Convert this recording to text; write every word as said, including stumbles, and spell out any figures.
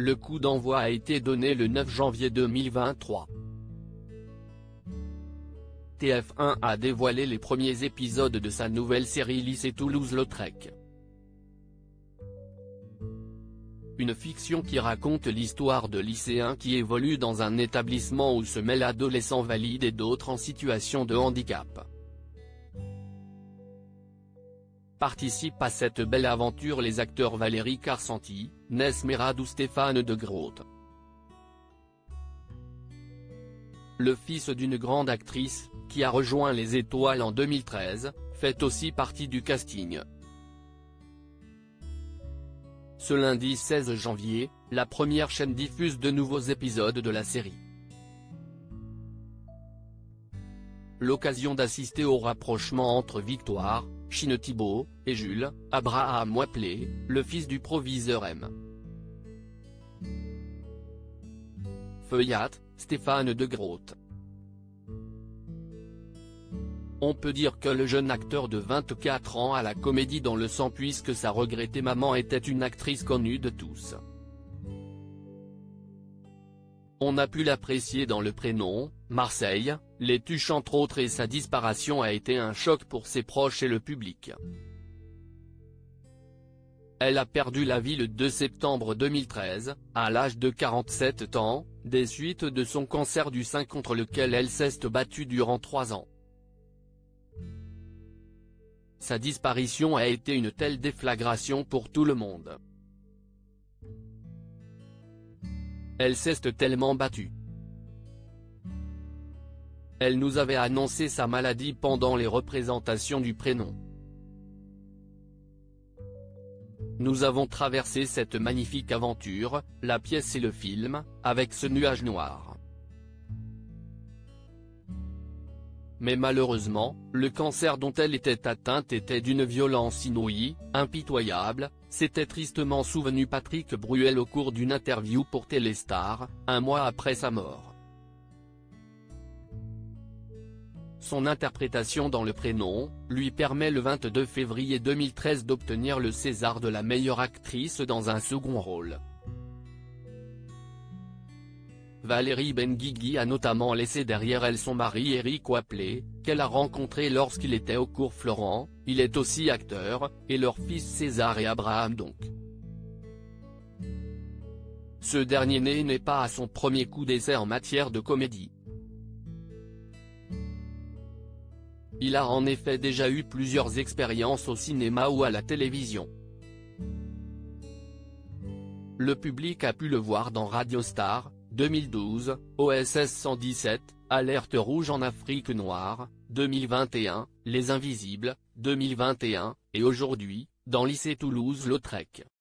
le coup d'envoi a été donné le neuf janvier deux mille vingt-trois. T F un a dévoilé les premiers épisodes de sa nouvelle série Lycée Toulouse-Lautrec. Une fiction qui raconte l'histoire de lycéens qui évoluent dans un établissement où se mêlent adolescents valides et d'autres en situation de handicap. Participent à cette belle aventure les acteurs Valérie Carcenti, Ness Merad ou Stéphane de Groot. Le fils d'une grande actrice, qui a rejoint les Étoiles en deux mille treize, fait aussi partie du casting. Ce lundi seize janvier, la première chaîne diffuse de nouveaux épisodes de la série. L'occasion d'assister au rapprochement entre Victoire, Chine Thibault, et Jules, Abraham Wapley, le fils du proviseur M. Feuillat, Stéphane de Groot. On peut dire que le jeune acteur de vingt-quatre ans a la comédie dans le sang puisque sa regrettée maman était une actrice connue de tous. On a pu l'apprécier dans Le Prénom, Marseille, Les Tuches entre autres et sa disparition a été un choc pour ses proches et le public. Elle a perdu la vie le deux septembre deux mille treize, à l'âge de quarante-sept ans, des suites de son cancer du sein contre lequel elle s'est battue durant trois ans. Sa disparition a été une telle déflagration pour tout le monde. Elle s'est tellement battue. Elle nous avait annoncé sa maladie pendant les représentations du Prénom. Nous avons traversé cette magnifique aventure, la pièce et le film, avec ce nuage noir. Mais malheureusement, le cancer dont elle était atteinte était d'une violence inouïe, impitoyable, s'était tristement souvenu Patrick Bruel au cours d'une interview pour Téléstar, un mois après sa mort. Son interprétation dans Le Prénom, lui permet le vingt-deux février deux mille treize d'obtenir le César de la meilleure actrice dans un second rôle. Valérie Benguigui a notamment laissé derrière elle son mari Éric Wapley, qu'elle a rencontré lorsqu'il était au cours Florent, il est aussi acteur, et leurs fils César et Abraham donc. Ce dernier né n'est pas à son premier coup d'essai en matière de comédie. Il a en effet déjà eu plusieurs expériences au cinéma ou à la télévision. Le public a pu le voir dans Radio Star, deux mille douze, O S S cent dix-sept, Alerte rouge en Afrique noire, deux mille vingt et un, Les Invisibles, deux mille vingt et un, et aujourd'hui, dans Lycée Toulouse-Lautrec.